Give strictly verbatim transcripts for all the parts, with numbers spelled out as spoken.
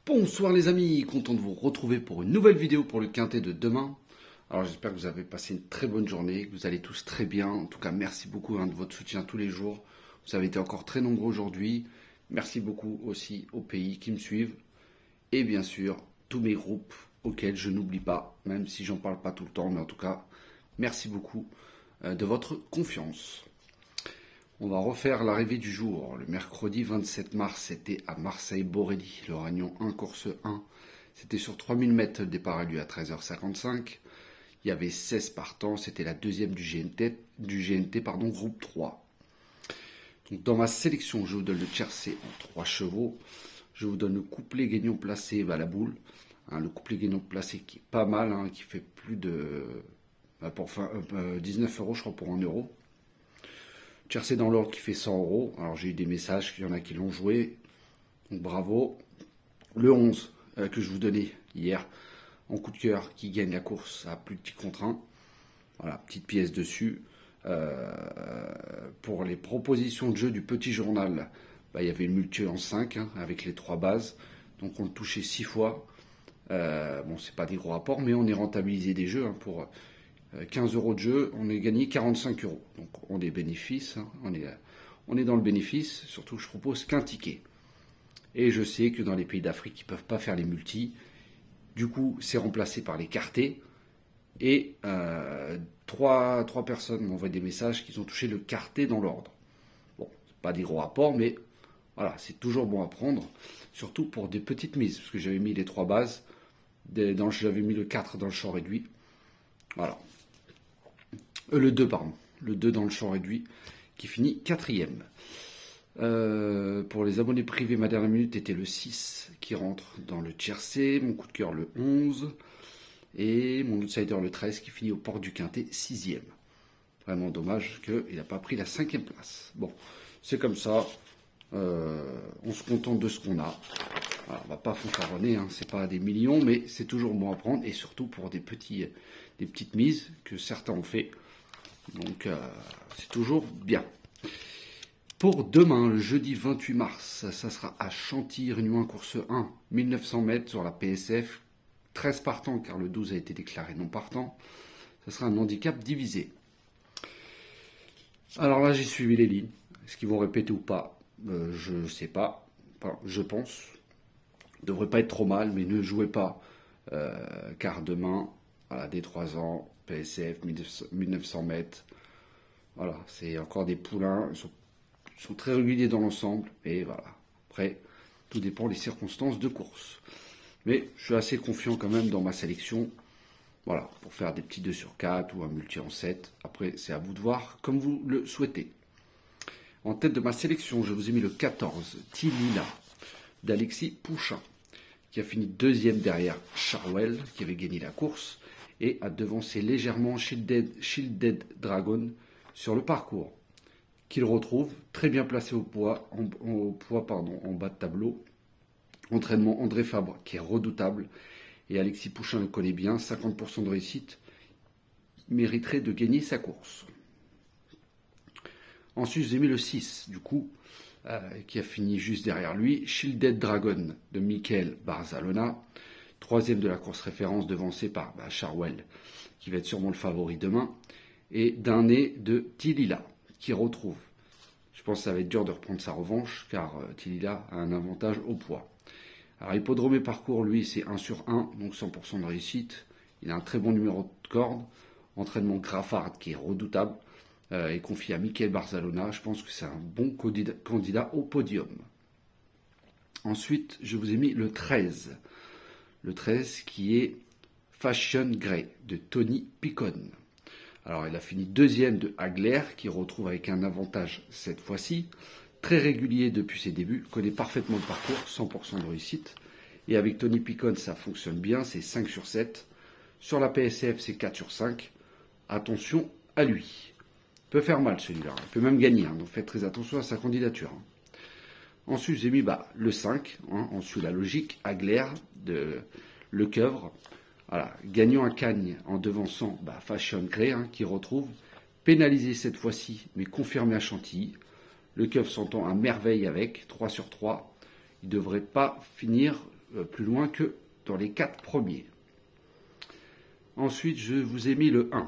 Bonsoir les amis, content de vous retrouver pour une nouvelle vidéo pour le quintet de demain. Alors j'espère que vous avez passé une très bonne journée, que vous allez tous très bien. En tout cas, merci beaucoup hein, de votre soutien tous les jours. Vous avez été encore très nombreux aujourd'hui. Merci beaucoup aussi aux pays qui me suivent. Et bien sûr, tous mes groupes auxquels je n'oublie pas, même si j'en parle pas tout le temps. Mais en tout cas, merci beaucoup euh, de votre confiance. On va refaire l'arrivée du jour. Le mercredi vingt-sept mars, c'était à Marseille-Borély. Le Ragnon un, course un. C'était sur trois mille mètres. Le départ a lieu à treize heures cinquante-cinq. Il y avait seize partants. C'était la deuxième du G N T, du G N T pardon, groupe trois. Donc, dans ma sélection, je vous donne le tiercé en trois chevaux. Je vous donne le couplet gagnant placé à la boule. Hein, le couplet gagnant placé qui est pas mal, hein, qui fait plus de bah, pour, enfin, euh, dix-neuf euros, je crois, pour un euro. Tiercé dans l'ordre qui fait cent euros. Alors j'ai eu des messages, il y en a qui l'ont joué. Donc bravo. Le onze euh, que je vous donnais hier en coup de cœur qui gagne la course à plus de petit contre un. Voilà, petite pièce dessus. Euh, pour les propositions de jeu du petit journal, bah, il y avait une multi en cinq hein, avec les trois bases. Donc on le touchait six fois. Euh, bon, c'est pas des gros rapports, mais on est rentabilisé des jeux hein, pour quinze euros de jeu, on est gagné quarante-cinq euros. Donc on est bénéfice, hein, on, est, on est dans le bénéfice, surtout je propose qu'un ticket. Et je sais que dans les pays d'Afrique, ils ne peuvent pas faire les multis. Du coup, c'est remplacé par les quartés. Et euh, trois, trois personnes m'envoient des messages qu'ils ont touché le quarté dans l'ordre. Bon, c'est pas des gros rapports, mais voilà, c'est toujours bon à prendre. Surtout pour des petites mises, parce que j'avais mis les trois bases. J'avais mis le quatre dans le champ réduit. Voilà. Euh, le deux, pardon. Le deux dans le champ réduit, qui finit quatrième. Euh, pour les abonnés privés, ma dernière minute était le six, qui rentre dans le tiercé. Mon coup de cœur, le onze. Et mon outsider, le treize, qui finit aux portes du quintet, sixième. Vraiment dommage qu'il n'a pas pris la cinquième place. Bon, c'est comme ça. Euh, on se contente de ce qu'on a. Voilà, on ne va pas fanfaronner, hein, c'est pas des millions, mais c'est toujours bon à prendre. Et surtout pour des, petits, des petites mises que certains ont fait. Donc, euh, c'est toujours bien. Pour demain, le jeudi vingt-huit mars, ça sera à Chantilly, Réunion un, course un, mille neuf cents mètres sur la P S F. treize partants, car le douze a été déclaré non partant. Ça sera un handicap divisé. Alors là, j'ai suivi les lignes. Est-ce qu'ils vont répéter ou pas euh, Je ne sais pas. Enfin, je pense. Ne devrait pas être trop mal, mais ne jouez pas. Euh, car demain, voilà, dès trois ans, P S F, mille neuf cents mètres. Voilà, c'est encore des poulains. Ils sont, ils sont très réguliers dans l'ensemble. Et voilà. Après, tout dépend des circonstances de course. Mais je suis assez confiant quand même dans ma sélection. Voilà, pour faire des petits deux sur quatre ou un multi en sept. Après, c'est à vous de voir comme vous le souhaitez. En tête de ma sélection, je vous ai mis le quatorze, Tilila, d'Alexis Pouchin, qui a fini deuxième derrière Charwell, qui avait gagné la course, et a devancé légèrement Shielded, Shielded Dragon sur le parcours, qu'il retrouve très bien placé au poids, en, au poids pardon, en bas de tableau. Entraînement André Fabre, qui est redoutable, et Alexis Pouchin le connaît bien, cinquante pour cent de réussite, mériterait de gagner sa course. Ensuite, j'ai mis le six, du coup, euh, qui a fini juste derrière lui, Shielded Dragon de Michael Barzalona, troisième de la course référence, devancé par bah, Charwell, qui va être sûrement le favori demain, et d'un nez de Tilila, qui retrouve. Je pense que ça va être dur de reprendre sa revanche, car euh, Tilila a un avantage au poids. Alors, hippodrome et parcours, lui, c'est un sur un, donc cent pour cent de réussite. Il a un très bon numéro de corde. Entraînement Graffard, qui est redoutable, euh, et confié à Michael Barzalona. Je pense que c'est un bon candidat, candidat au podium. Ensuite, je vous ai mis le treize. Le treize, qui est Fashion Grey, de Tony Picon. Alors, il a fini deuxième de Hagler, qui retrouve avec un avantage cette fois-ci. Très régulier depuis ses débuts, connaît parfaitement le parcours, cent pour cent de réussite. Et avec Tony Picon, ça fonctionne bien, c'est cinq sur sept. Sur la P S F, c'est quatre sur cinq. Attention à lui. Il peut faire mal celui-là, il peut même gagner, hein, donc faites très attention à sa candidature. Hein. Ensuite, j'ai mis bah, le cinq, hein, ensuite la logique, Hagler de Le Coeuvre. Voilà, gagnant à Cagnes en devançant bah, Fashion Grey, hein, qui retrouve. Pénalisé cette fois-ci, mais confirmé à Chantilly. Le Coeuvre s'entend à merveille avec, trois sur trois. Il ne devrait pas finir euh, plus loin que dans les quatre premiers. Ensuite, je vous ai mis le un.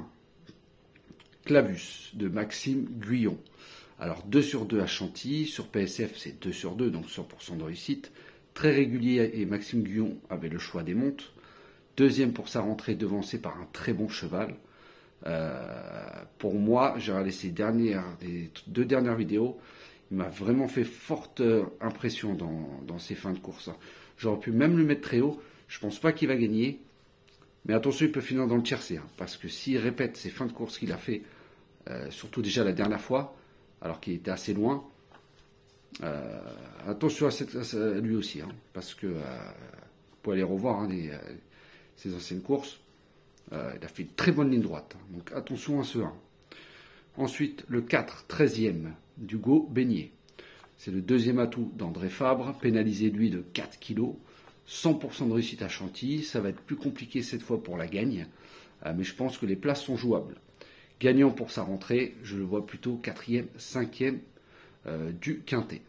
Clavus de Maxime Guyon. Alors deux sur deux à Chantilly, sur P S F c'est deux sur deux, donc cent pour cent de réussite. Très régulier et Maxime Guyon avait le choix des montes. Deuxième pour sa rentrée, devancé par un très bon cheval. Euh, pour moi, j'ai regardé ces dernières, les deux dernières vidéos, il m'a vraiment fait forte impression dans, dans ces fins de course. J'aurais pu même le mettre très haut, je pense pas qu'il va gagner, mais attention, il peut finir dans le tiercé, hein, parce que s'il répète ces fins de course qu'il a fait, euh, surtout déjà la dernière fois, alors qu'il était assez loin, euh, attention à, cette, à lui aussi, hein, parce que euh, vous pouvez aller revoir hein, les, ses anciennes courses. Euh, il a fait une très bonne ligne droite, donc attention à ce un. Ensuite, le quatre, treizième d'Hugo Beignet. C'est le deuxième atout d'André Fabre, pénalisé lui de quatre kilos. cent pour cent de réussite à Chantilly, ça va être plus compliqué cette fois pour la gagne, euh, mais je pense que les places sont jouables. Gagnant pour sa rentrée, je le vois plutôt quatrième, cinquième euh, du quintet.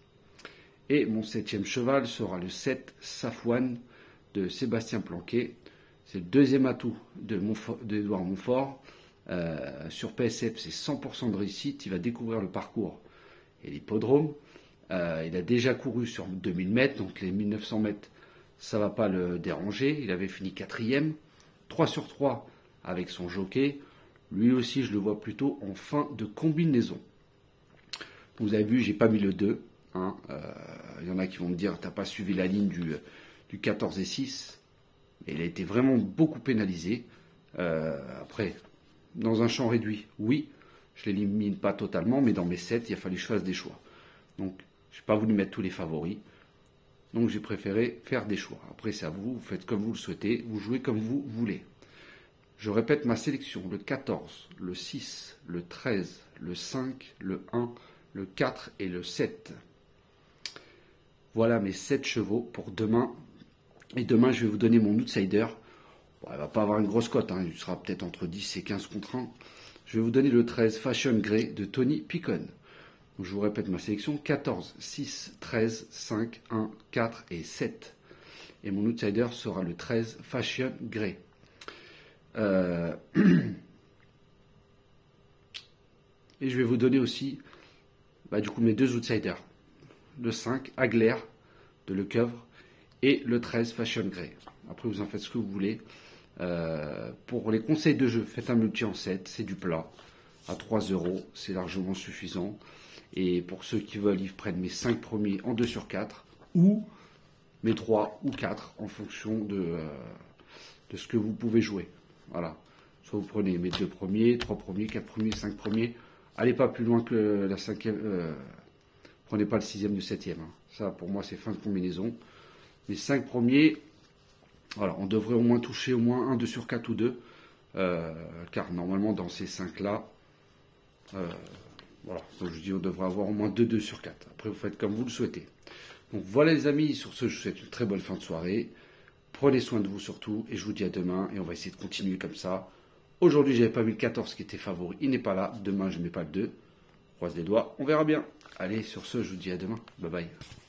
Et mon septième cheval sera le sept, Safouane de Sébastien Planquet. C'est le deuxième atout d'Edouard Montfort. Euh, sur P S F, c'est cent pour cent de réussite. Il va découvrir le parcours et l'hippodrome. Euh, il a déjà couru sur deux mille mètres, donc les mille neuf cents mètres, ça ne va pas le déranger. Il avait fini quatrième. trois sur trois avec son jockey. Lui aussi, je le vois plutôt en fin de combinaison. Vous avez vu, j'ai pas mis le deux. Hein. Euh, il y en a qui vont me dire, tu n'as pas suivi la ligne du, du quatorze et six. Il a été vraiment beaucoup pénalisé. Euh, après, dans un champ réduit, oui, je ne l'élimine pas totalement, mais dans mes sept, il a fallu que je fasse des choix. Donc, je n'ai pas voulu mettre tous les favoris. Donc, j'ai préféré faire des choix. Après, c'est à vous, vous faites comme vous le souhaitez, vous jouez comme vous voulez. Je répète ma sélection, le quatorze, le six, le treize, le cinq, le un, le quatre et le sept. Voilà mes sept chevaux pour demain. Et demain, je vais vous donner mon outsider. Bon, il ne va pas avoir une grosse cote, hein, il sera peut-être entre dix et quinze contre un. Je vais vous donner le treize Fashion Grey de Tony Picon. Donc, je vous répète ma sélection, quatorze, six, treize, cinq, un, quatre et sept. Et mon outsider sera le treize Fashion Grey. Euh... Et je vais vous donner aussi bah, du coup mes deux outsiders. Le cinq Agler de Lecoeuvre et le treize Fashion Grey. Après, vous en faites ce que vous voulez. Euh, pour les conseils de jeu, faites un multi en sept, c'est du plat. À trois euros, c'est largement suffisant. Et pour ceux qui veulent, ils prennent mes cinq premiers en deux sur quatre, ou mes trois ou quatre, en fonction de, euh, de ce que vous pouvez jouer. Voilà. Soit vous prenez mes deux premiers, trois premiers, quatre premiers, cinq premiers. Allez pas plus loin que la cinquième. Euh, prenez pas le sixième, le septième. Hein. Ça, pour moi, c'est fin de combinaison. Les cinq premiers, voilà, on devrait au moins toucher au moins un deux sur quatre ou deux, euh, car normalement dans ces cinq-là, euh, voilà, comme je dis, on devrait avoir au moins deux deux sur quatre. Après, vous faites comme vous le souhaitez. Donc voilà les amis, sur ce, je vous souhaite une très bonne fin de soirée. Prenez soin de vous surtout, et je vous dis à demain, et on va essayer de continuer comme ça. Aujourd'hui, je n'avais pas mis le quatorze qui était favori, il n'est pas là. Demain, je ne mets pas le deux. Croise les doigts, on verra bien. Allez, sur ce, je vous dis à demain. Bye bye.